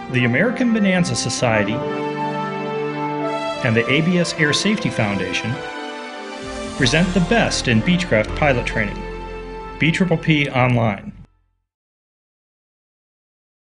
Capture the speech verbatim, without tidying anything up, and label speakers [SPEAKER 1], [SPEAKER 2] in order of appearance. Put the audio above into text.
[SPEAKER 1] The American Bonanza Society and the A B S Air Safety Foundation present the best in Beechcraft pilot training. B P P Online.